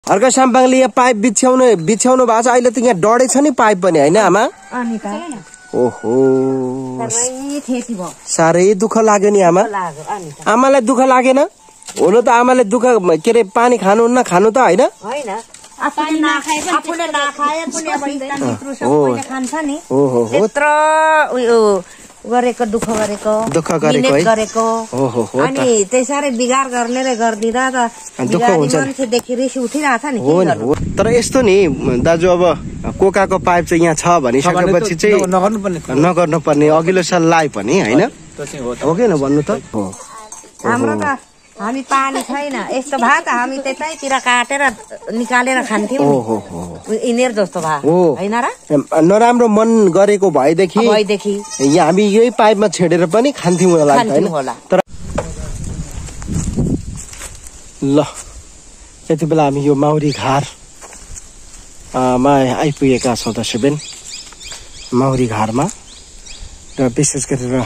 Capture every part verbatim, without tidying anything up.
अर्का साम्पाङले यहाँ पाइप बिछ्याउनु बिछ्याउनु भएको छ। अहिले त यहाँ डढे छ नि पाइप पनि हैन आमा? ओहो साह्रै दुःख लाग्यो नि आमा। आमालाई दुःख लागेन? हुन त आमाले दुःख के अरे पानी खानुहुन्न खानु त हैन? गरेको दुःख गरेको दुःख गरेको है गरेको ओहो हो अनि त्यसरी बिगार गर्नेले गर्दिदा त दुःख हुन्छ मान्छेदेखि रिस उठिरहेछ नि। हो नि हो। तर यस्तो नि दाजु अब कोकाको पाइप चाहिँ यहाँ छ भनिसकेपछि चाहिँ नगर्नु पर्ने नगर्नु पर्ने अघिल्लो साल लाए पनि हैन? हो कि न भन्नु त? हो हाम्रो त हामी पानी छैन यस्तो भए त हामी त्यतैतिर काटेर निकालेर खान्थ्यौं। ओहो हो इनेर जस्तो भयो हैन र? नराम्रो मन गरेको भएदेखि भएदेखि यहाँ हामी यही पाइपमा छेडेर पनि खान्थ्यौं होला हैन? तर ल यति बेला हामी यो माउरी घार मा आइपुगेका छौँ दर्शकबिन। माउरी घारमा र विशेष गरेर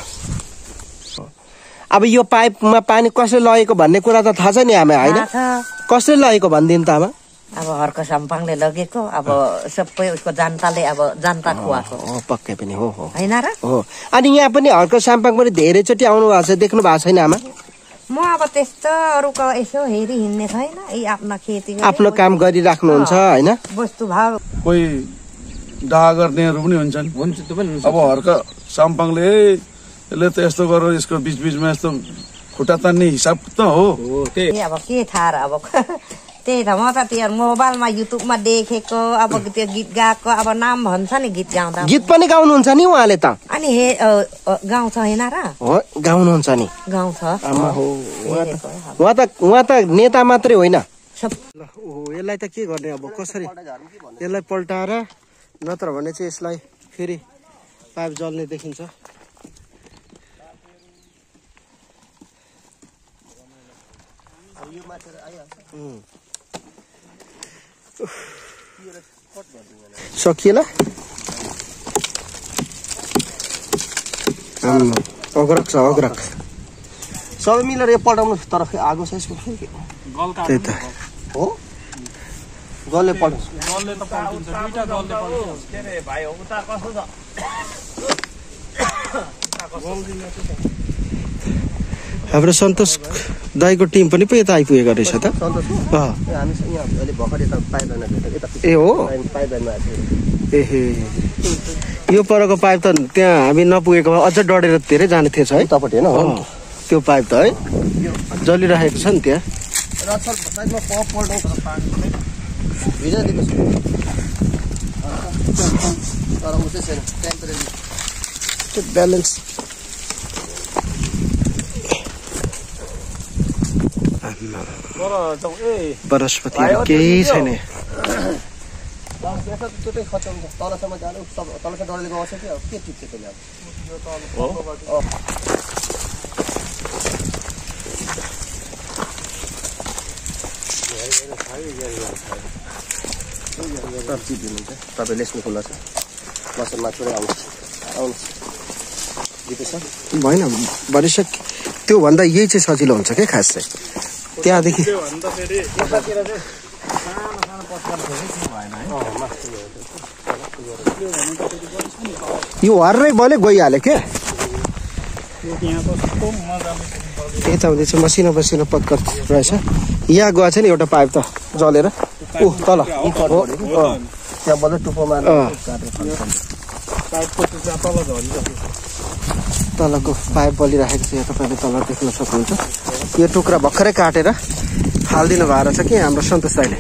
अब यो पाइपमा पानी कसले लगेको भन्ने कुरा त थाहा छ नि आमा हैन? कसले लगेको भन्दिन त आमा? अब हर्क साम्पाङले लगेको अब सबै उसको जनताले अब जनता खुवाएको हो पक्कै पनि हो हो हैन र? हो। अनि यहाँ पनि हर्क साम्पाङ पनि धेरैचोटि आउनु भएको छ देख्नु भएको छैन आमा? म अब त्यस्तो अरूको यसो हेरी हिँड्ने छैन यही आफ्नो खेती आफ्नो काम गरिराख्नुहुन्छ हैन? वस्तु भाव कोही डाहा गर्नेहरू पनि हुन्छन्। हुन्छ त्यो पनि अब हर्क साम्पाङले यसले त यस्तो गरेर यसको बीच बीचमा यस्तो खुट्टा तान्ने हिसाब त हो। त्यही अब के थाहा र अब त्यही त म त त्यो मोबाइलमा युट्युबमा देखेको अब त्यो गीत गाएको अब नाम भन्छ नि गीत गाउँदा। गीत पनि गाउनुहुन्छ नि उहाँले त? अनि हे गाउँछ हैन र? हो गाउनुहुन्छ नि गाउँछ। आमा हो उहाँ त उहाँ त नेता मात्रै होइन। ओहो यसलाई त के गर्ने अब कसरी यसलाई पल्टाएर नत्र भने चाहिँ यसलाई फेरि पाइप जल्ने देखिन्छ। सकिएला अग्रक छ अग्रक सबै मिलेर यो पल्टाउनु तर आगो छ यसको त्यही त हो गलले पल्टाउँछ गलले त पल्टाउँछ दुईटा गलले पल्टाउँछ के रे भाइ हो उता कसो छ हाम्रो सन्तोष दाइको टिम पनि पो यता आइपुगेको रहेछ त? ए हो एहे यो परको पाइप त त्यहाँ हामी नपुगेको अझ डढेर धेरै जाने थिएछ है तपाईँ होइन? त्यो पाइप त है जलिरहेको छ नि त्यहाँ। ब्यालेन्स वनस्पति केही छैन। तपाईँले यसमा खुल्ला छ मसलमा पुरै आउनुहोस् आउनुहोस् भएन भनिसक त्यो भन्दा यही चाहिँ सजिलो हुन्छ क्या खास चाहिँ त्यहाँदेखि यो हर्रै बले गइहाल्यो क्या यता हुँदै चाहिँ मसिनो मसिनो पत्कर रहेछ। यहाँ गएछ नि एउटा पाइप त जलेर ऊ तल त्यहाँ बल्ल टुप्पोमा तलको पाइप बलिराखेको छ यहाँ तपाईँले तल देख्न सक्नुहुन्छ। यो टुक्रा भर्खरै काटेर हालिदिनु भएको रहेछ कि हाम्रो सन्तोष दाइले।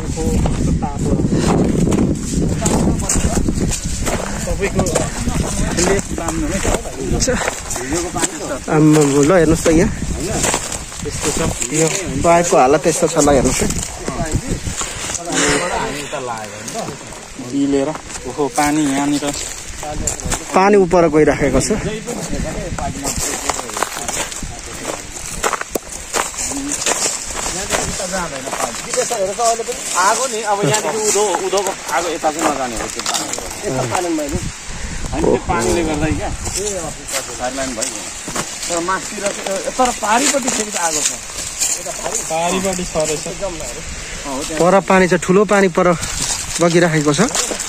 ल हेर्नुहोस् त यहाँ यो पाइपको हालत यस्तो छ ल हेर्नुहोस् लिएर ओहो पानी यहाँनिर पानी उपर गइराखेको छ। आगो नि अब यहाँदेखि उधो उधोको आगो यता चाहिँ नजाने हो त्यो पानी पानीले गर्दा क्या साइडलाइन भयो तर माथितिर तर पारिपट्टि फेरि आगो छ। पर पानी चाहिँ ठुलो पानी पर बगिराखेको छ।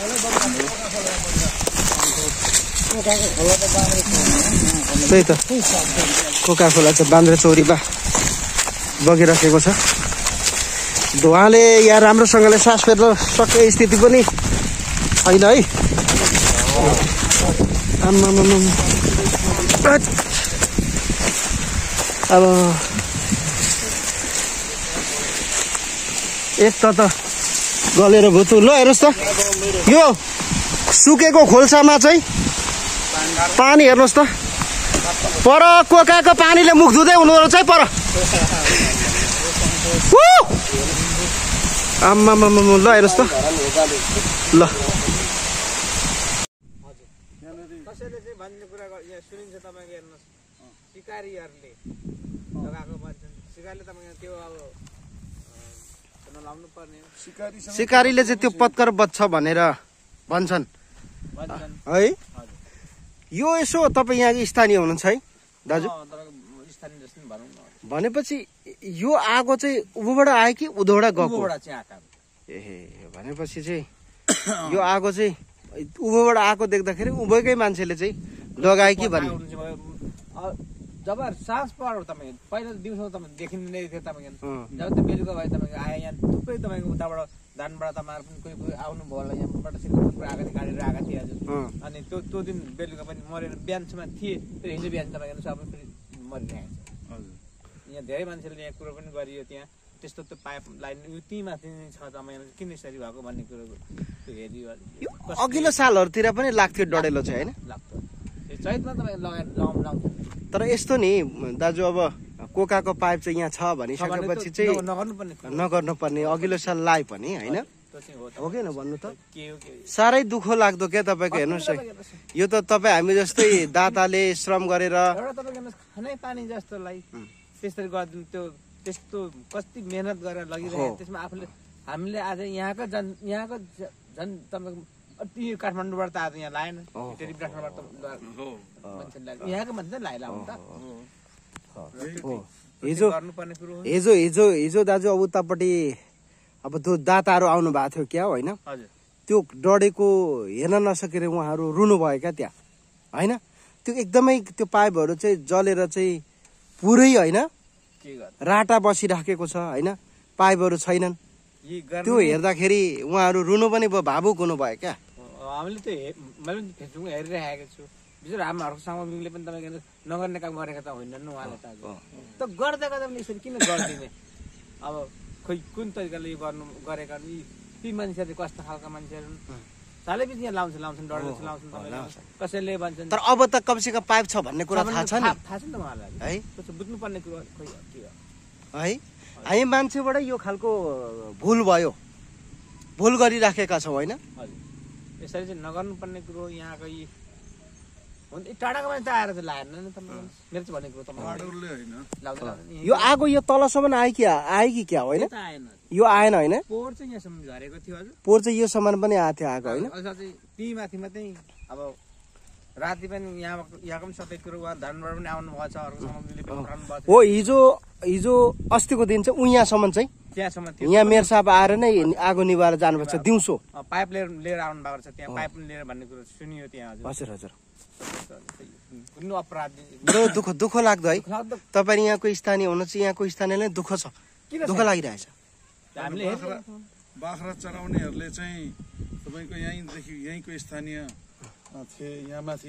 त्यही त कोका खोला चाहिँ बान्द्रे चौरीमा बगिराखेको छ। धुवाले यहाँ राम्रोसँगले सास फेर्न सक्ने स्थिति पनि छैन है। अब एक त त गलेर भुतु। ल हेर्नुहोस् त यो सुकेको खोल्सामा चाहिँ पानी हेर्नुहोस् त, पर कोकाको पानीले मुख धुँदै हुनु रहेछ है पर। आम्मामा ल हेर्नुहोस् त ल। कसैले चाहिँ भन्ने कुरा यहाँ सुनिन्छ तपाईँको हेर्नुहोस्, सिकारीहरूले लगाएको भन्छन्। सिकारीले तपाईँको त्यो अब लाउनु पर्ने सिकारीले चाहिँ त्यो पत्कर बज्छ भनेर भन्छन् है। यो यसो तपाईँ यहाँको स्थानीय हुनुहुन्छ है दाजु? भनेपछि यो आगो चाहिँ उभोबाट आयो कि उधोबाट गएको? ए भनेपछि चाहिँ यो आगो चाहिँ उभोबाट आएको देख्दाखेरि उभोकै मान्छेले चाहिँ लगायो कि भन्ने। जब सास पर्यो तपाईँ पहिला दिउँसो तपाईँ देखिँदै थियो तपाईँको, जब त्यो बेलुका भयो तपाईँको आयो यहाँ थुप्रै तपाईँको उताबाट धानबाट तपाईँहरू पनि कोही कोही आउनुभयो होला, यहाँबाट सिलगढीबाट आएको थियो गाडी आएको थियो हजुर। अनि त्यो त्यो दिन बेलुका पनि मरेर बिहानसम्म थिए, त्यो हिजो बिहान तपाईँको सबै पनि मरिरहेको छ। यहाँ धेरै मान्छेले यहाँ कुरो पनि गरियो, त्यहाँ त्यस्तो त्यो पाइप लाइन यो त्यही माथि छ तपाईँको किन यसरी भएको भन्ने कुरो त्यो हेरियो। अघिल्लो सालहरूतिर पनि लाग्थ्यो डढेलो चाहिँ होइन? लाग्थ्यो चैतमा तपाईँ लगाएर लाउनु लाउँथ्यो। तर यस्तो नि दाजु अब कोकाको पाइप चाहिँ यहाँ छ भनिसकेपछि चाहिँ नगर्नुपर्ने। अघिल्लो साल लाए पनि होइन हो कि भन्नु त साह्रै दुःख लाग्दो क्या तपाईँको। हेर्नुहोस् है यो त तपाईँ हामी जस्तै दाताले श्रम गरेर खानै पानी जस्तोलाई त्यसरी गरिदिनु, त्यो त्यस्तो कति मेहनत गरेर लगिरहेको, त्यसमा आफूले हामीले आज यहाँको जन यहाँको झन् तपाईँको त्यो काठमाडौँबाट त आज यहाँ लाएन, यहाँको मान्छे लाइला हो त। हिजो हिजो हिजो हिजो दाजु अब उतापट्टि अब त्यो दाताहरू आउनु भएको थियो क्या होइन? त्यो डढेको हेर्न नसकेर उहाँहरू रुनुभयो क्या त्यहाँ होइन? त्यो एकदमै त्यो पाइपहरू चाहिँ जलेर चाहिँ पुरै होइन राटा बसिराखेको छ होइन, पाइपहरू छैनन्। त्यो हेर्दाखेरि उहाँहरू रुनु पनि भयो, भावुक हुनुभयो क्या। हामीले त्यो मैले पनि फेसबुकमा हेरिरहेको छु, विशेष हाम्रो सामग्रीले पनि तपाईँको नगर्ने काम गरेका त होइनन् उहाँले त। त गर्दा गर्दा पनि यसरी किन गरिदिने? अब खोइ कुन तरिकाले यो गर्नु गरेका ती मान्छेहरू कस्तो खालका मान्छेहरू सालैपछि यहाँ लाउँछ लाउँछन् डढेर लाउँछन् तपाईँले, कसैले भन्छन्। तर अब त कमसेकम पाइप छ भन्ने कुरा थाहा छ नि? थाहा छ नि त उहाँलाई है, बुझ्नुपर्ने कुरो खोइ के हो है। हामी मान्छेबाट यो खालको भुल भयो, भुल गरिराखेका छौँ होइन? यसरी चाहिँ नगर्नुपर्ने कुरो। यहाँको यी टाढाको मान्छे आएर चाहिँ लाएन नि त मेरो चाहिँ भन्ने कुरो त। यो आगो यो तलसम्म आयो कि आयो कि क्या होइन? यो आएन होइन? पोहोर चाहिँ यहाँसम्म झरेको थियो हजुर, पोहोर चाहिँ यो सामान पनि आएको थियो आगो होइन? त्यही माथि मात्रै अब राति पनि यहाँ यहाँको पनि सबै कुरो धानबाट पनि आउनु भएको छ, अरूको सामग्रीले पनि उठाउनु भएको छ। हो हिजो हिजो अस्तिको दिन चाहिँ उहाँसम्म चाहिँ त्यहाँसम्म थियो, यहाँ मेयर साहब आएर नै आगो निभाएर जानुपर्छ दिउँसो। पाइप लिएर लिएर आउनु भएको छ, त्यहाँ पाइप पनि लिएर भन्ने कुरो सुनियो त्यहाँ हजुर। हजुर कुनै अपराध दुःख दुःख लाग्दो है। तपाईँ यहाँको स्थानीय हुनुहुन्छ, यहाँको स्थानीयलाई दुःख छ, दुःख लागिरहेछ। हामीले बाख्रा चराउनेहरूले चाहिँ तपाईँको यहीँदेखि यहीँको स्थानीय थिए, यहाँ माथि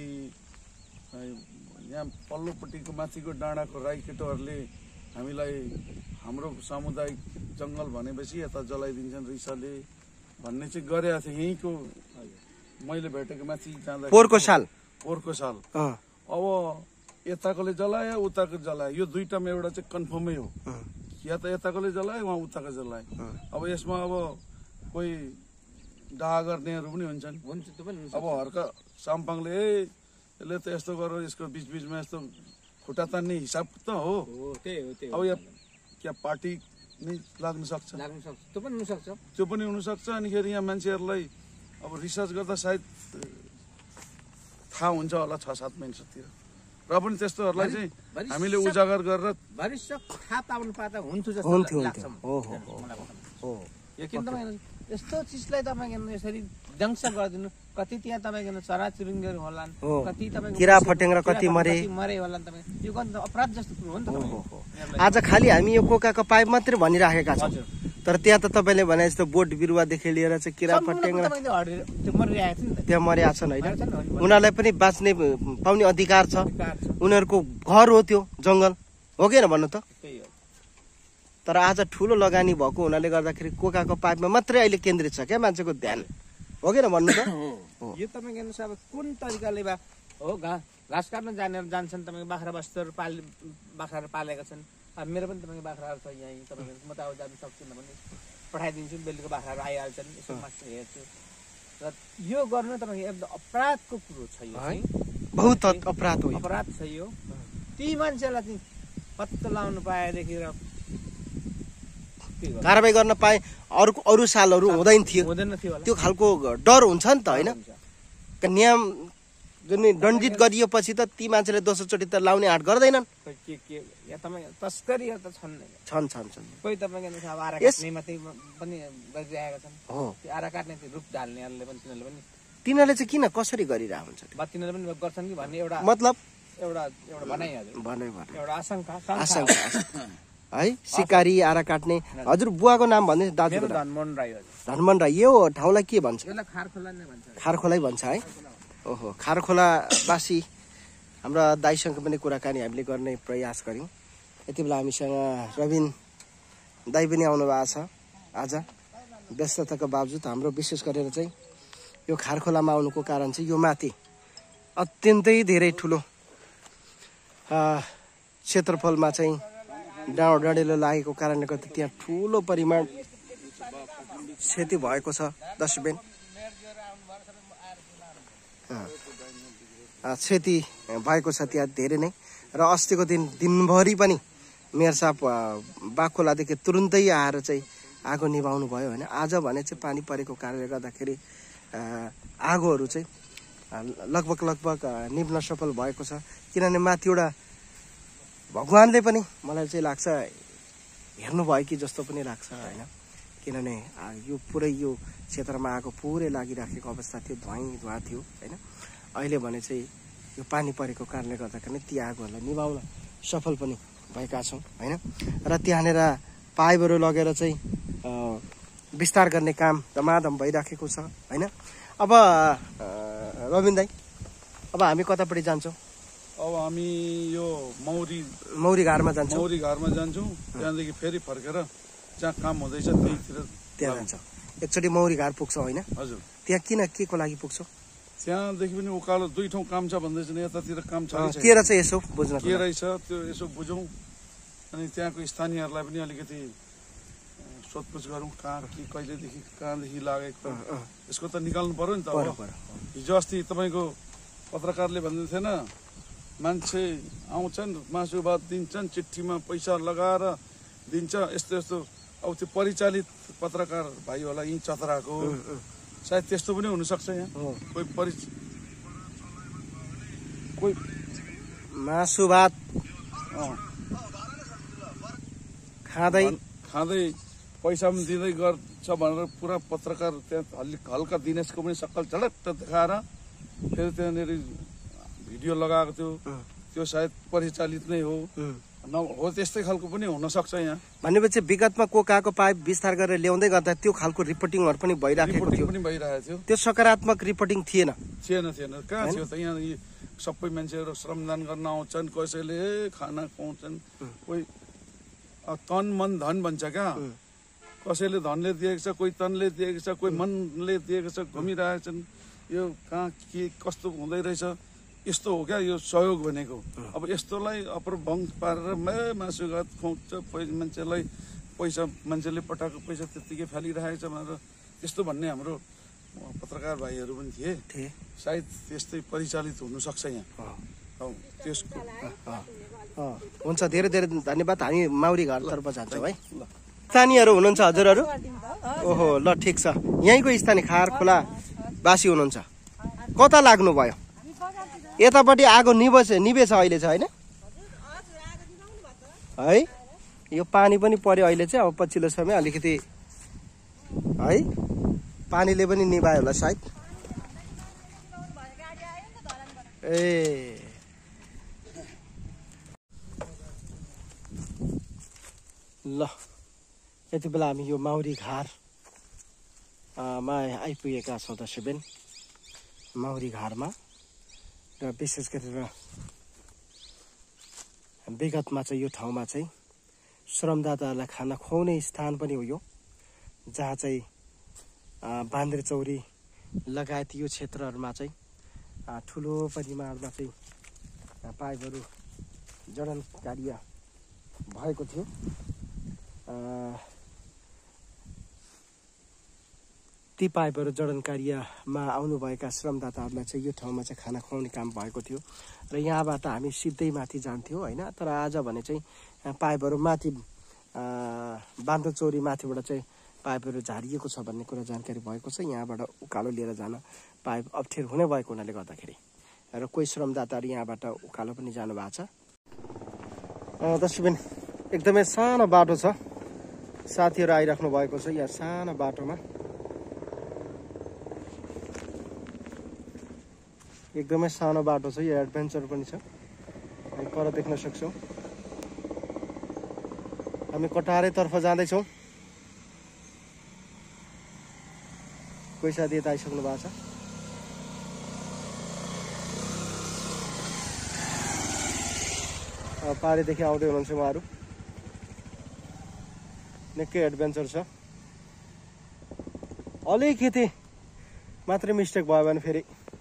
यहाँ पल्लोपट्टिको माथिको डाँडाको राई केटोहरूले हामीलाई हाम्रो सामुदायिक जङ्गल भनेपछि यता जलाइदिन्छन् रिसाले भन्ने चाहिँ गरेका थिएँ। यहीँको मैले भेटेको माथि जाँदा पोहोरको साल पोहोरको साल अब यताकोले जलायो उताको जलायो, यो दुईटामा एउटा चाहिँ कन्फर्मै हो, या त यताकोले जलायो उहाँ उताको जलायो। अब यसमा अब कोही डाहा गर्नेहरू पनि हुन्छन्, अब हर्का साम्पाङले यसले त यस्तो गरेर यसको बिचबिचमा यस्तो खुट्टा तान्ने हिसाब त हो। अब यहाँ क्या पार्टी नै लाग्न सक्छ, त्यो पनि हुनसक्छ त्यो पनि हुनसक्छ। अनिखेरि यहाँ मान्छेहरूलाई अब रिसर्च गर्दा सायद थाहा हुन्छ होला छ सात महिनातिर र पनि त्यस्तोहरूलाई चाहिँ हामीले उजागर गरेर भरिष्य थाहा पाउनु पाता हुन्थ्यो जस्तो हुन्थ्यो लाग्छ हुन्थ्यो हो हो हो यो किन तपाईँ यस्तो चिजलाई तपाईँको यसरी ध्वंस गरिदिनु कति त्यहाँ तपाईँको चराचुरुङ्गीहरू होलान् कति तपाईँको किरा फट्याङ्ग्रा कति मरे मरे होला तपाईँ यो गर्नु त अपराध जस्तो कुरो हो नि त आज खालि हामी यो कोकाको पाइप मात्रै भनिराखेका छौँ तर त्यहाँ त तपाईँले भने जस्तो बोट बिरुवादेखि लिएर चाहिँ किरा फट्याङ्ग्रा त्यहाँ मरेका छन् होइन उनीहरूलाई पनि बाँच्ने पाउने अधिकार छ उनीहरूको घर हो त्यो जङ्गल हो कि भन्नु त तर आज ठुलो लगानी भएको हुनाले गर्दाखेरि कोकाको पाइपमा मात्रै अहिले केन्द्रित छ क्या मान्छेको ध्यान हो कि भन्नु त यो तपाईँको अब कुन तरिकाले बा हो घाँस घाँस काट्न जानेर जान्छन् तपाईँको बाख्रा बस्तुहरू पाल बाख्राहरू पालेका छन् अब मेरो पनि तपाईँको बाख्राहरू छ यहीँ तपाईँको म त अब जानु सक्दिनँ भने पठाइदिन्छु बेलुका बाख्राहरू आइहाल्छन् यसो मासु हेर्छु र यो गर्नु तपाईँको एकदम अपराधको कुरो छ यो है बहुत अपराध हो अपराध छ यो ती मान्छेलाई चाहिँ पत्ता लाउनु पाएदेखि र कारबाही गर्न पाए अरू अरू सालहरू हुँदैन थियो त्यो खालको डर हुन्छ नि त होइन नियम जुन दण्डित गरिएपछि त ती मान्छेले दोस्रोचोटि त लाउने आँट गर्दैनन् तस्करी त छन् छन् छन् छन् कोही तपाईँको अब आरा काट्ने मात्रै पनि गरिरहेका छन् हो त्यो आरा काट्ने रूप ढाल्नेहरूले पनि तिनीहरूले पनि तिनीहरूले चाहिँ किन कसरी गरिरहेको हुन्छ तिनीहरूले पनि गर्छन् कि भन्ने एउटा मतलब एउटा एउटा भनाइ हजुर भनाइ भनाइ एउटा आशंका आशंका है सिकारी आरा काट्ने हजुर बुवाको नाम भन्दै दाजुको धनमोहन राई हजुर धनमोहन राई यो ठाउँलाई के भन्छ खारखोला नै भन्छ खारखोलै भन्छ है ओहो खारखोलावासी हाम्रा दाइसँग पनि कुराकानी हामीले गर्ने प्रयास गऱ्यौँ यति बेला हामीसँग रविन दाई पनि आउनु भएको छ आज व्यस्तताको बावजुद हाम्रो विशेष गरेर चाहिँ यो खारखोलामा आउनुको कारण चाहिँ यो माथि अत्यन्तै धेरै ठुलो क्षेत्रफलमा चाहिँ डाँडो डढेलो लागेको कारणले गर्दा त्यहाँ ठुलो परिमाण क्षति भएको छ डस्टबिन क्षति भएको छ त्यहाँ धेरै नै र अस्तिको दिन दिनभरि पनि मेयर साहब बाखोलादेखि तुरुन्तै आएर चाहिँ आगो निभाउनु भयो होइन आज भने चाहिँ पानी परेको कारणले गर्दाखेरि आगोहरू चाहिँ लगभग लगभग निभ्न सफल भएको छ किनभने माथि एउटा भगवानले पनि मलाई चाहिँ लाग्छ हेर्नुभयो कि जस्तो पनि लाग्छ होइन किनभने यो पुरै यो क्षेत्रमा आगो पुरै लागिराखेको अवस्था थियो धुवाँ धुवाँ थियो होइन अहिले भने चाहिँ यो पानी परेको कारणले गर्दाखेरि ती आगोहरूलाई निभाउन सफल पनि भएका छौँ होइन र त्यहाँनिर पाइपहरू लगेर चाहिँ विस्तार गर्ने काम धमाधम भइराखेको छ होइन अब रविन दाई अब हामी कतापट्टि जान्छौँ अब हामी यो मौरी मौरी घारमा जान्छौँ मौरी घारमा जान्छौँ त्यहाँदेखि फेरि फर्केर जहाँ काम हुँदैछ त्यहीतिर त्यहाँ जान्छौँ एकचोटि मौरी घार पुग्छौँ होइन हजुर त्यहाँ किन के को लागि पुग्छौँ त्यहाँदेखि पनि उकालो दुई ठाउँ काम छ भन्दैछन् यतातिर काम छ के रहेछ यसो बुझ्न के रहेछ त्यो यसो बुझौँ अनि त्यहाँको स्थानीयहरूलाई पनि अलिकति सोधपुछ गरौँ कहाँ के कहिलेदेखि कहाँदेखि लागेको यसको त निकाल्नु पर्यो नि त हिजो अस्ति तपाईँको पत्रकारले भन्दै थिएन मान्छे आउँछन् मासु भात दिन्छन् चिठीमा पैसा लगाएर दिन्छ यस्तो यस्तो अब त्यो परिचालित पत्रकार भाइ होला यहीँ चतराको सायद त्यस्तो पनि हुनसक्छ यहाँ कोही परि कोही मासु भात खाँदै खाँदै पैसा पनि दिँदै गर्छ भनेर पुरा पत्रकार त्यहाँ हल्का हल्का दिनेशको पनि सक्कल झडक्क देखाएर फेरि त्यहाँनिर भिडियो लगाएको थियो त्यो सायद परिचालित नै हो न हो त्यस्तै खालको पनि हुनसक्छ यहाँ भनेपछि विगतमा कोकाको पाइप विस्तार गरेर ल्याउँदै गर्दा त्यो खालको रिपोर्टिङहरू पनि भइराखेको थियो पनि भइरहेको थियो त्यो सकारात्मक रिपोर्टिङ थिएन थिएन थिएन कहाँ थियो त यहाँ सबै मान्छेहरू श्रमदान गर्न आउँछन् कसैले खाना खुवाउँछन् कोही तन मन धन भन्छ क्या कसैले धनले दिएको छ कोही तनले दिएको छ कोही मनले दिएको छ घुमिरहेका छन् यो कहाँ के कस्तो हुँदै रहेछ यस्तो हो क्या यो सहयोग भनेको अब यस्तोलाई अपरभङ्ग पारेर मे मासु भात खुवाउँछ मान्छेलाई पैसा मान्छेले पठाएको पैसा त्यत्तिकै फालिरहेको छ भनेर त्यस्तो भन्ने हाम्रो पत्रकार भाइहरू पनि थिए सायद त्यस्तै परिचालित हुनसक्छ यहाँ त्यसको हुन्छ धेरै धेरै धन्यवाद हामी माउरी घरतर्फ जान्छौँ है स्थानीयहरू हुनुहुन्छ हजुरहरू ओहो ल ठिक छ यहीँको स्थानीय खारखोला बासी हुनुहुन्छ कता लाग्नु भयो यतापट्टि आगो निभेछ निभेछ अहिले चाहिँ होइन है। यो पानी पनि पर्यो अहिले चाहिँ। अब पछिल्लो समय अलिकति है पानीले पनि निभायो होला सायद। ए ल यति बेला हामी यो माउरी घार मा आइपुगेका छौँ दर्शकबिन। माउरी घारमा र विशेष गरेर विगतमा चाहिँ यो ठाउँमा चाहिँ श्रमदाताहरूलाई खाना खुवाउने स्थान पनि हो यो, जहाँ चाहिँ बान्द्रे चौरी लगायत यो क्षेत्रहरूमा चाहिँ ठुलो परिमाणमा चाहिँ पाइपहरू जडन कार्य भएको थियो। ती पाइपहरू जडन कार्यमा आउनुभएका श्रमदाताहरूलाई चाहिँ यो ठाउँमा चाहिँ खाना खुवाउने काम भएको थियो र यहाँबाट हामी सिधै माथि जान्थ्यौँ होइन। तर आज भने चाहिँ पाइपहरू माथि बान्द्रे चौरी माथिबाट चाहिँ पाइपहरू झारिएको छ भन्ने कुरा जानकारी भएको छ। यहाँबाट उकालो लिएर जान पाइप अप्ठ्यारो हुने भएको हुनाले गर्दाखेरि र कोही श्रमदाताहरू यहाँबाट उकालो पनि जानु भएको छ। दर्शकबिन एकदमै सानो बाटो छ, साथीहरू आइराख्नु भएको छ यहाँ सानो बाटोमा। एकदमै सानो बाटो छ, यो एडभेन्चर पनि छ, हामी पर देख्न सक्छौँ। हामी कटारेतर्फ जाँदैछौँ। कोही साथी यता आइसक्नु भएको छ। पारीदेखि आउँदै हुनुहुन्छ उहाँहरू। निकै एडभेन्चर छ। अलिकति मात्रै मिस्टेक भयो भने फेरि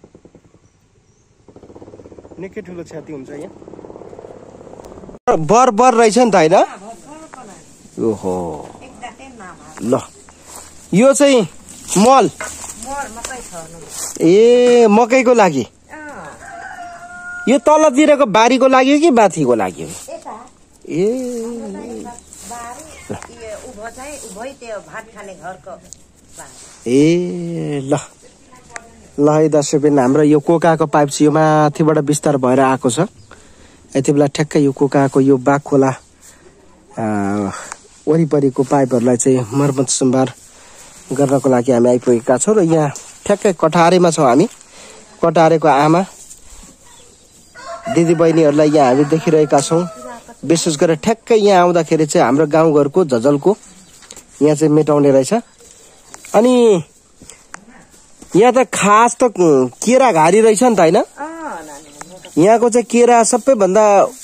निकै ठुलो क्षति हुन्छ यहाँ। बर बर रहेछ नि त होइन? ओहो ल यो चाहिँ मल ए मकैको लागि। यो तलतिरको बारीको लागि हो कि माथिको लागि हो? ए ए ल ल है दर्शकबिन, हाम्रो यो कोकाको पाइप चाहिँ यो माथिबाट विस्तार भएर आएको छ। यति बेला ठ्याक्कै यो कोकाको यो बाघ खोला वरिपरिको पाइपहरूलाई चाहिँ मर्मत सम्भार गर्नको लागि हामी आइपुगेका छौँ र यहाँ ठ्याक्कै कटारेमा छौँ हामी। कटारेको आमा दिदीबहिनीहरूलाई यहाँ हामी देखिरहेका छौँ। विशेष गरेर ठ्याक्कै यहाँ आउँदाखेरि चाहिँ हाम्रो गाउँघरको झझलको यहाँ चाहिँ मेटाउने रहेछ। अनि यहाँ त खास त केरा घारी रहेछ नि त होइन? यहाँको चाहिँ केरा सबैभन्दा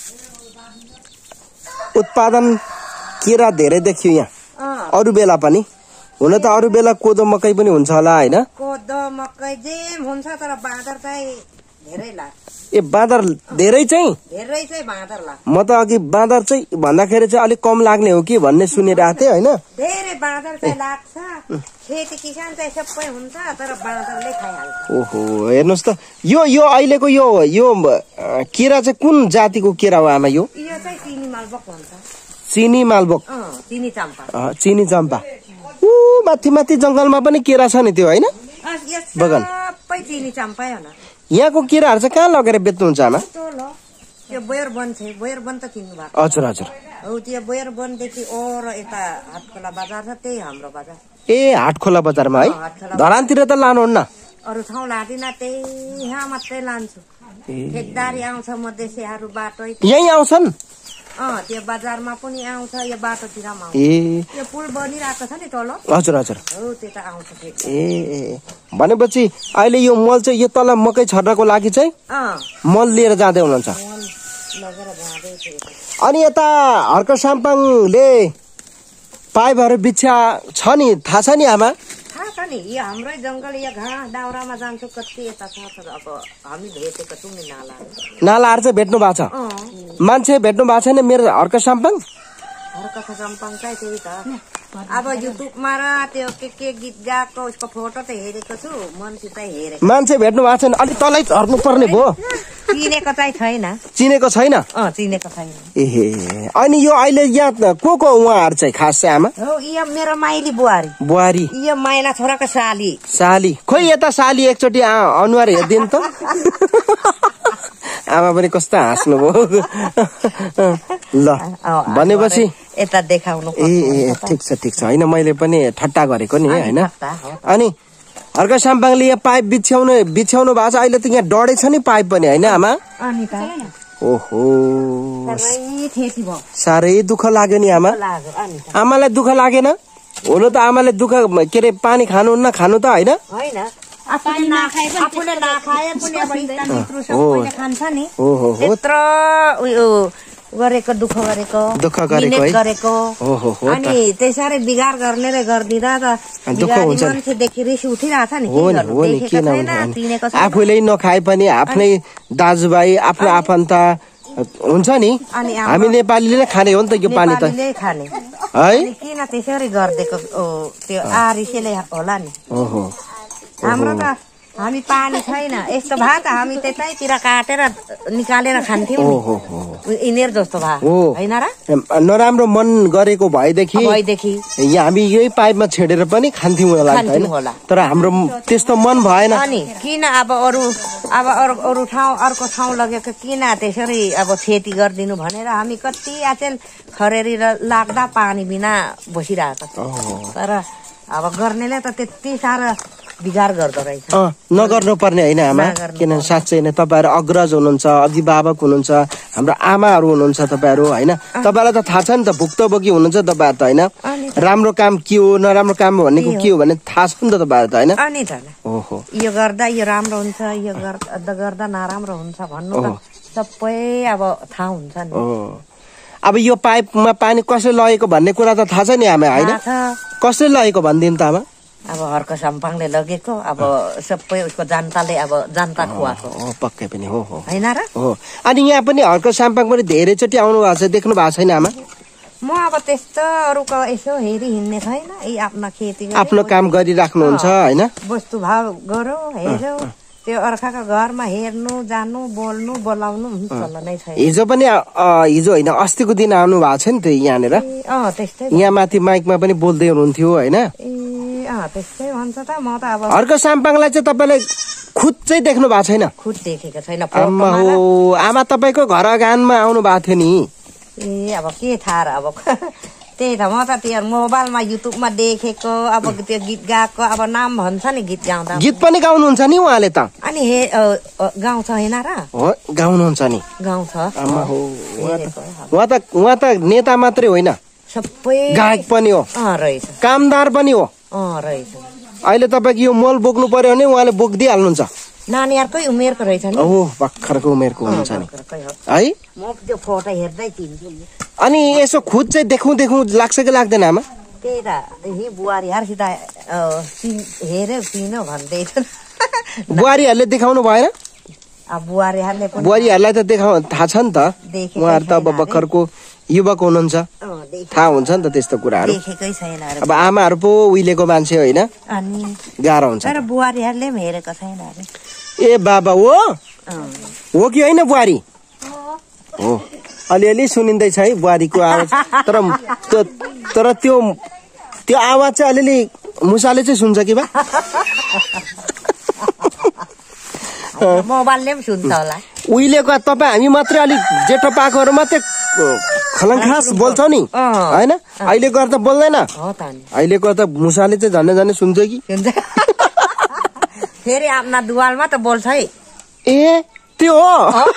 उत्पादन केरा धेरै देखियो यहाँ। अरू बेला पनि हुन त अरू बेला कोदो मकै पनि हुन्छ होला होइन? कोदो मकै जे हुन्छ तर बाँदर चाहिँ धेरै लाग्छ। ए बाँदर धेरै चाहिँ धेरै चाहिँ बाँदर लाग्छ। म त अघि बाँदर चाहिँ भन्दाखेरि चाहिँ अलिक कम लाग्ने हो कि भन्ने सुनिरहेको थिएँ होइन? धेरै बाँदर चाहिँ लाग्छ। खेती किसान चाहिँ सबै हुन्छ तर बाँदरले खाइहाल्छ। ओहो हेर्नुहोस् त यो यो अहिलेको यो यो केरा चाहिँ कुन जातिको केरा हो आमा? यो यो चाहिँ चिनी मालभोग भन्छ। चिनी मालभोग, चिनी चम्पा। चिनी चम्पा। ऊ माथि माथि जंगलमा पनि केरा छ नि त्यो होइन? बगान सबै चिनी चम्पा हो न। यहाँको केराहरू चाहिँ कहाँ लगेर बेच्नुहुन्छ आमा? त्यो बोयर वन छ, बोयर वन त चिन्नु भएको? हजुर हजुर। हो त्यो बोयर वनदेखि ओर यता हाटखोला बजार छ, त्यही हाम्रो बजार। ए हाटखोला बजारमा है? धरानतिर त लानुहुन्न? अरू ठाउँ लादिन, त्यही यहाँ मात्रै लान्छु। ठेकदारी आउँछ मधेसीहरू बाटो यही आउँछन्? अँ त्यो बजारमा पनि आउँछ, यो बाटोतिरमा आउँछ। ए यो पुल बनिरहेको छ नि तल। हजुर हजुर। हो त्यता आउँछ ठेक। ए भनेपछि अहिले यो मल चाहिँ यो तल मकै छर्नको लागि चाहिँ मल लिएर जाँदै हुनुहुन्छ? अनि यता हर्क साम्पाङले पाइपहरू बिछ्या छ नि, थाहा छ नि आमा? थाहा छ नि, यो हाम्रै जङ्गल यो घाँ दाउरामा जान्छु कति यता छ। अब हामी भेटेको छौँ नि नालाहरू। नालाहरू चाहिँ भेट्नु भएको छ? मान्छे भेट्नु भएको छैन मेरो हर्क साम्पाङ? हर्क साम्पाङ चाहिँ त्यही त अब युट्युबमा र त्यो के के गीत गाएको उसको फोटो त हेरेको छु, मान्छे चाहिँ हेरेको। मान्छे भेट्नु भएको छैन? अलिक तलै झर्नु पर्ने भयो। चिनेको चाहिँ छैन। चिनेको छैन? अँ चिनेको छैन। ए अनि यो अहिले यहाँ को को उहाँहरू चाहिँ खास चाहिँ आमा? हो यो मेरो माइली बुहारी। बुहारी? यो माइला छोराको साली। साली? खोइ यता साली एकचोटि अनुहार हेरिदिनु त। आमा पनि कस्तो हाँस्नु भयो ल भनेपछि यता देखाउनु ए ए ठिक छ ठिक छ होइन मैले पनि ठट्टा गरेको नि होइन अनि अर्को साम्पाङले यहाँ पाइप बिछ्याउनु बिछ्याउनु भएको छ अहिले त यहाँ डढे छ नि पाइप पनि होइन आमा ओहो साह्रै दुःख लाग्यो नि आमा आमालाई दुःख लागेन हुनु त आमाले दुःख के अरे पानी खानुहुन्न खानु त होइन गरेको दुःख गरेको दुःख गरेको गरेको अनि त्यसरी बिगार गर्ने र गर्दिँदा त मान्छेदेखि रिस उठिरहेछ नि आफूले नखाए पनि आफ्नै दाजुभाइ आफ्नो आफन्त हुन्छ नि हामी नेपालीले खाने हो नि त यो पानी त खाने है किन त्यसरी गरिदिएको त्यो आरिसले होला नि हाम्रो त हामी पानी छैन यस्तो भए त हामी त्यतैतिर काटेर निकालेर खान्थ्यौँ यिनीहरू जस्तो भयो होइन र नराम्रो मन गरेको भएदेखि भएदेखि यहाँ हामी यही पाइपमा छेडेर पनि खान्थ्यौँ होला तर हाम्रो त्यस्तो मन भएन अनि किन अब अरू अब अरू अरू ठाउँ अर्को ठाउँ लगेको किन त्यसरी अब खेती गरिदिनु भनेर हामी कति आचेल खरेरी लाग्दा पानी बिना बसिरहेको छ तर अब गर्नेले त त्यति साह्रो बिगार गर्दो रहेछ नगर्नु पर्ने होइन आमा किनभने साँच्चै नै तपाईँहरू अग्रज हुनुहुन्छ अभिभावक हुनुहुन्छ हाम्रो आमाहरू हुनुहुन्छ तपाईँहरू होइन तपाईँलाई त थाहा छ नि त भुक्तभोगी हुनुहुन्छ तपाईँहरू त होइन राम्रो काम के हो नराम्रो काम भनेको के हो भने थाहा छ नि त तपाईँहरू त होइन अनि त ओहो यो गर्दा यो राम्रो हुन्छ यो गर्दा नराम्रो हुन्छ भन्नु त सबै अब थाहा हुन्छ नि अब यो पाइपमा पानी कसले लगेको भन्ने कुरा त थाहा छ नि आमा होइन कसले लगेको भनिदिनु त आमा अब हर्क साम्पाङले लगेको अब सबै उसको जनताले अब जनता खुवाएको पक्कै पनि हो हो होइन र हो अनि यहाँ पनि हर्क साम्पाङ पनि धेरैचोटि आउनु भएको छ देख्नु भएको छैन आमा म अब त्यस्तो अरूको यसो हेरी हिँड्ने छैन यी आफ्नो खेती आफ्नो काम गरिराख्नुहुन्छ होइन वस्तु भाव गरौ हेरौ त्यो अर्काको घरमा हेर्नु जानु बोल्नु बोलाउनु चल्नै छैन हिजो पनि हिजो होइन अस्तिको दिन आउनु भएको छ नि त यहाँनिर यहाँ माथि माइकमा पनि बोल्दै हुनुहुन्थ्यो होइन त्यस्तै भन्छ त म त अब हर्क साम्पाङलाई चाहिँ तपाईँले खुद चाहिँ देख्नु भएको छैन खुद देखेको छैन आमा हो आमा तपाईँको घर अगानमा आउनु भएको थियो नि ए अब के थाहा र अब त्यही त म त त्यो मोबाइलमा युट्युबमा देखेको अब त्यो गीत गाएको अब नाम भन्छ नि गीत गाउँदा गीत पनि गाउनुहुन्छ नि उहाँले त अनि हे गाउँछ होइन र हो गाउनुहुन्छ नि गाउँछ आमा हो उहाँ त उहाँ त नेता मात्रै होइन सबै गायक पनि हो रहेछ कामदार पनि हो रहेछ अहिले तपाईँको यो मोल बोक्नु पर्यो भने उहाँले बोकिदिइहाल्नुहुन्छ नानीहरूकै उमेरको रहेछ नि ओ भर्खरको उमेरको हुन्छ नि है म त्यो फोटो हेर्दै चिन्छु अनि यसो खुद चाहिँ देखौँ देखौँ लाग्छ कि लाग्दैन आमा त्यही त यही बुहारीहरूसित हेऱ्यो चिन्यो भन्दै बुहारीहरूले देखाउनु भएन बुहारीहरूले बुहारीहरूलाई त देखाउ थाहा छ नि त उहाँहरू त अब भर्खरको युवक हुनुहुन्छ थाहा हुन्छ नि त त्यस्तो कुराहरू अब आमाहरू पो उहिलेको मान्छे होइन गाह्रो हुन्छ तर बुहारीहरूले पनि हेरेको छैन ए बाबा हो हो कि होइन बुहारी हो अलिअलि सुनिँदैछ है बुहारीको आवाज तर तर त्यो त्यो आवाज चाहिँ अलिअलि मुसाले चाहिँ सुन्छ कि बा मोबाइलले पनि सुन्छ होला उहिलेको तपाईँ हामी मात्रै अलिक जेठो पाकोहरू मात्रै खलङखास बोल्छौ नि होइन अहिलेको त बोल्दैन अहिलेको त मुसाले चाहिँ झन्डै झन्डै सुन्छ कि फेरि आफ्ना दुवालमा त बोल्छ है ए त्यो हो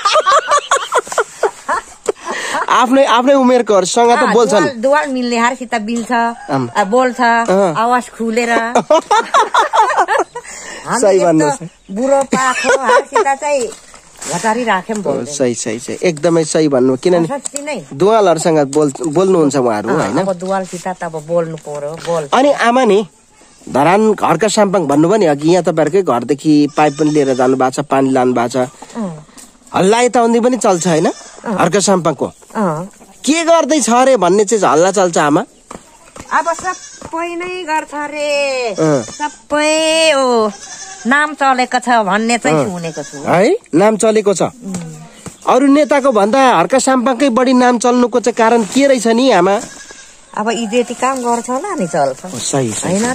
आफ्नै आफ्नै उमेरकोहरूसँग त बोल्छन् दुवाल मिल्नेहरूसित बिल्छ बोल्छ आवाज खुलेर सही भन्नु बुढो पाखोहरूसित चाहिँ घटारी राख्यौँ बोल्छ सही सही सही एकदमै सही भन्नु किनभने दुवालहरूसँग बोल बोल्नुहुन्छ उहाँहरू होइन अब दुवालसित त अब बोल्नु पर्यो बोल अनि आमा नि धरान घरका साम्पाङ भन्नुभयो नि अघि यहाँ तपाईँहरूकै घरदेखि पाइप पनि लिएर जानु भएको छ पानी लानु भएको छ हल्ला यताउन्दी पनि चल्छ होइन हर्क साम्पाङको के गर्दैछ अरे भन्ने चाहिँ हल्ला चल्छ आमा अब सबै नै गर्छ रे सबै हो नाम चलेको छ भन्ने चाहिँ सुनेको छु है नाम चलेको छ अरू नेताको भन्दा हर्क साम्पाङकै बढी नाम चल्नुको चाहिँ कारण के रहेछ नि आमा अब इजेटी काम गर्छ होला नि चल्छ सही होइन र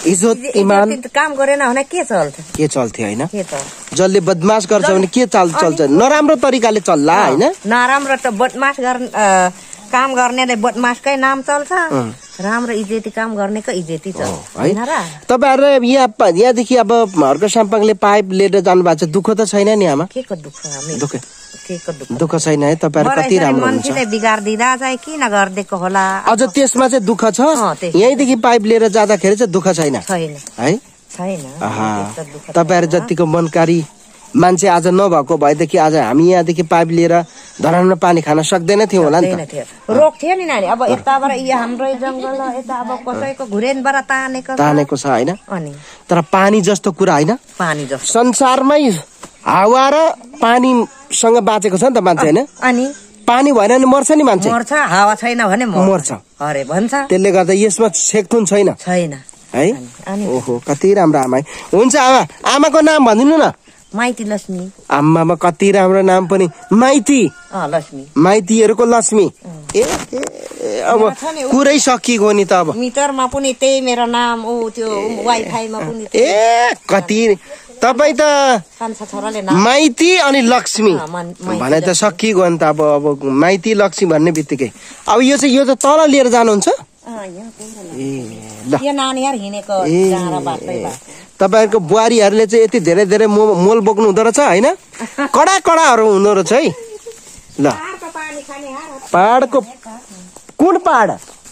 इज्जत इमान इज्जत काम गरेन भने के चल्छ के चल्थ्यो हैन के त जसले बदमाश गर्छ भने के चाल चल्छ नराम्रो तरिकाले चल्ला हैन नराम्रो त बदमाश गर्ने काम गर्नेले बदमाशकै नाम चल्छ राम्रो इज्जती काम गर्नेको इज्जती चल्छ हैन र तपाईहरु यहाँ यहाँदेखि अब हर्क साम्पाङले पाइप लिएर जानु भएको छ दुःख त छैन नि आमा के को दुःख हामी दुःख के को दुःख दुःख छैन है तपाईहरु कति राम्रो हुन्छ मान्छेले बिगार्दिदा चाहिँ किन गर्देको होला अझ त्यसमा चाहिँ दुःख छ यहीँदेखि पाइप लिएर जाँदाखेरि चाहिँ दुःख छैन छैन है छैन तपाईहरु जतिको मनकारी मान्छे आज नभएको भएदेखि आज हामी यहाँदेखि पाइप लिएर धरानमा पानी खान सक्दैन थियौँ होला नि त रोग थियो नि नानी अब यताबाट यो हाम्रो जंगल यता अब कसैको घुरेनबाट तानेको तानेको छ हैन अनि तर पानी जस्तो कुरा हैन पानी जस्तो संसारमै हावा र पानीसँग बाँचेको छ नि त मान्छे हैन अनि पानी भएन भने मर्छ नि मान्छे मर्छ हावा छैन भने मर्छ अरे भन्छ त्यसले गर्दा यसमा छेकथुन छैन छैन है ओहो कति राम्रो आमा हुन्छ आमा आमाको नाम भनिदिनु न माइती लक्ष्मी आमामा कति राम्रो नाम पनि माइती लक्ष्मी माइतीहरूको लक्ष्मी ए अब कुरै सकिएको नि त अब मिटरमा पनि त्यही मेरो नाम ऊ त्यो वाइफाईमा पनि ए कति तपाई त कान्छा छोराले माइती अनि लक्ष्मी भने त सकिएको नि त अब अब माइती लक्ष्मी भन्ने बित्तिकै अब यो चाहिँ यो त तल लिएर जानुहुन्छ ए ल यो नानीहरु हिँडेको जाँरा बाटैमा तपाईहरुको बुहारीहरुले चाहिँ यति धेरै धेरै मोल बोक्नु हुँदो रहेछ हैन कडा कडाहरु हुँदो रहेछ है ल पहाडको कुन पहाड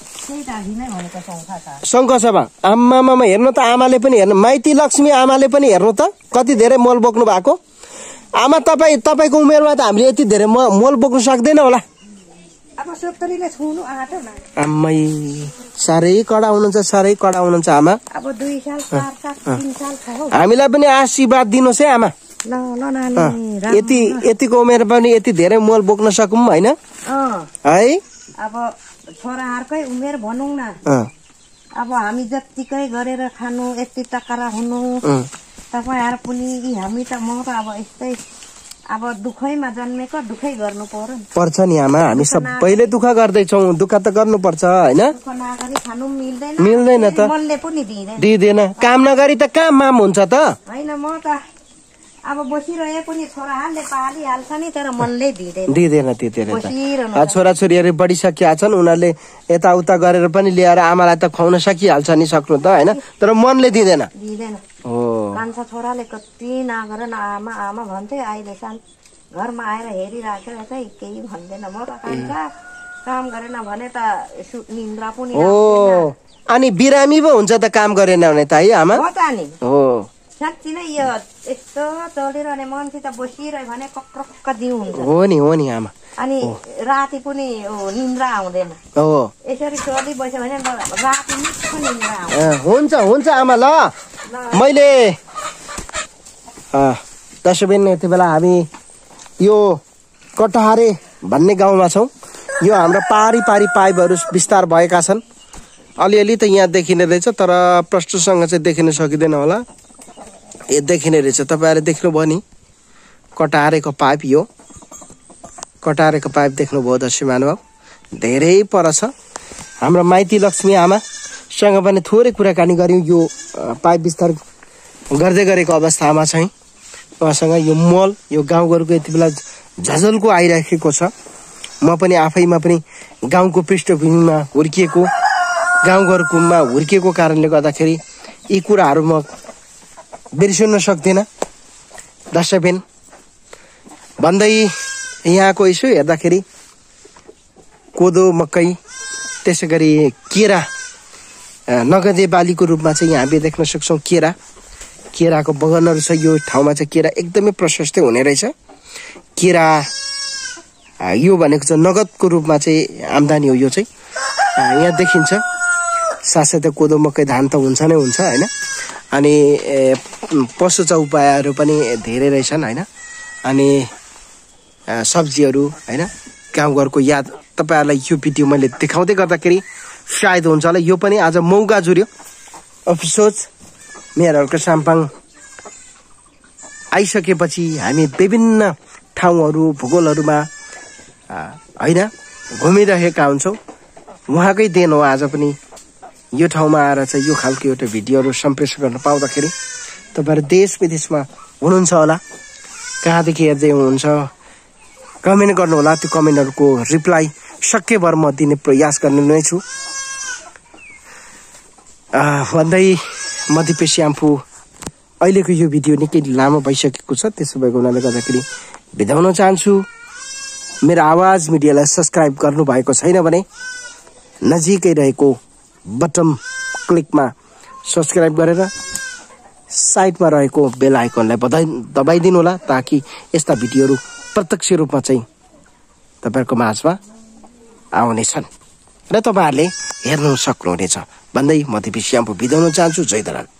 शङ्खसभा आमामा हेर्नु त आमाले पनि हेर्नु माइती लक्ष्मी आमाले पनि हेर्नु त कति धेरै मोल बोक्नु भएको आमा तपाई तपाईको उमेरमा त हामीले यति धेरै मोल बोक्नु सक्दैन होला अब सत्तरीले छुनु आँट न आमै सारै कडा हुनुहुन्छ सारै कडा हुनुहुन्छ आमा अब दुई साल चार साल तीन साल भयो हामीलाई पनि आशीर्वाद दिनुस् है आमा ल ल नानी यति यतिको उमेर पनि यति धेरै मोल बोक्न सकौं हैन है अब छोराहरुकै उमेर भनौं न अब हामी जतिकै गरेर खानु यति टकरा हुनु तपाईहरु पनि हामी त म त अब यस्तै अब दुखैमा जन्मेको दुखै गर्नु पर्यो नि पर्छ नि आमा हामी सबैले दुःख गर्दै छौं दुःख त गर्नु पर्छ हैन दुःख नगरी खानु मिल्दैन मिल्दैन त मनले पनि दिदैन दिदैन काम नगरी त कहाँ माम हुन्छ त हैन म त अब बसिरहे पनि छोराहरुले पाली हाल्छ नि तर मनले दिदैन दिदैन दिदैन त छोरा छोरीहरु बढी सकिया छन् उनीहरुले यताउता गरेर पनि ल्याएर आमालाई त खुवाउन सकिहाल्छ नि सक्नु त हैन तर मनले दिदैन दिदैन हो कान्छा छोराले कति नगर न आमा आमा भन्थे अहिले सान घरमा आएर हेरिराखेर चाहिँ केही भन्दैन म त कान्छा काम गरेन भने त निन्द्रा पनि हो अनि बिरामी पो हुन्छ त काम गरेन भने त है आमा हो त नि हो साँच्चै नै यो यस्तो चलिरहने मान्छे त बसिरह्यो भने कक्रक्क दिउ हुन्छ हो नि हो नि आमा अनि राति पनि निन्द्रा आउँदैन हो यसरी चलि बस्यो भने राति मिठो निन्द्रा आउँछ हुन्छ हुन्छ आमा ल मैले दर्शकबिन यति बेला हामी यो कटहारे भन्ने गाउँमा छौं यो हाम्रो पारी पारी पाइपहरु विस्तार भएका छन् अलिअलि त यहाँ देखिने रहेछ तर प्रष्टसँग चाहिँ देखिन सकिदैन होला ए देखिने रहेछ तपाईहरुले देख्नुभयो नि कटारेको पाइप यो कटारेको पाइप देख्नुभयो दर्शक महानुभाव धेरै पर छ हाम्रो माइती लक्ष्मी आमा सँग पनि थोरै कुराकानी गर्यौं यो पाइप विस्तार गर्दै गरेको अवस्थामा चाहिँ उहाँसँग यो मल यो गाउँघरको यति बेला झझलको आइराखेको छ म पनि आफैमा पनि गाउँको पृष्ठभूमिमा हुर्किएको गाउँघरकोमा हुर्किएको कारणले गर्दाखेरि यी कुराहरु म बिर्सिन सक्दिन दर्शकबिन भन्दै यहाँको यसो हेर्दाखेरि कोदो मकै त्यसैगरी केरा नगदे बालीको रूपमा चाहिँ यहाँ हामी देख्न सक्छौं केरा केराको बगानहरु छ यो ठाउँमा चाहिँ केरा एकदमै प्रशस्त हुने रहेछ केरा यो भनेको चाहिँ नगदको रूपमा चाहिँ आम्दानी हो यो चाहिँ यहाँ देखिन्छ साथसाथै कोदो मकै धान त हुन्छ नै हुन्छ हैन अनि पशु चौपायाहरू पनि धेरै रहेछन् हैन अनि सब्जीहरू हैन गाउँघरको याद तपाईहरुलाई यो भिडियो मैले देखाउँदै गर्दाखेरि सायद हुन्छ होला यो पनि आज मौका जुर्यो अफसोस मेहरहरुको साम्पाङ आइसकेपछि हामी विभिन्न ठाउँहरू भूगोलहरुमा हैन घुमिरहेका हुन्छौं उहाँकै देन हो आज पनि यो ठाउँमा आएर चाहिँ यो खालको एउटा भिडियोहरू सम्प्रेषण गर्न पाउँदाखेरि तपाईँहरू देश विदेशमा हुनुहुन्छ होला, कहाँदेखि हेर्दै हुनुहुन्छ कमेन्ट गर्नुहोला। त्यो कमेन्टहरूको रिप्लाई सकेभर म दिने प्रयास गर्ने नै छु भन्दै म दिपेश याम्फू अहिलेको यो भिडियो निकै लामो भइसकेको छ, त्यसो भएको हुनाले गर्दाखेरि बिदा हुन चाहन्छु। मेरो आवाज मिडियालाई सब्सक्राइब गर्नु भएको छैन भने नजिकै रहेको बटन क्लिकमा सब्सक्राइब गरेर साइडमा रहेको बेल आइकनलाई बधाई दबाइदिनु होला, ताकि यस्ता भिडियोहरू प्रत्यक्ष रूपमा चाहिँ तपाईँहरूको माझमा आउनेछन् र तपाईँहरूले हेर्नु सक्नुहुनेछ भन्दै म दिपेश याम्फू बिदा हुन चाहन्छु। जय दलाल।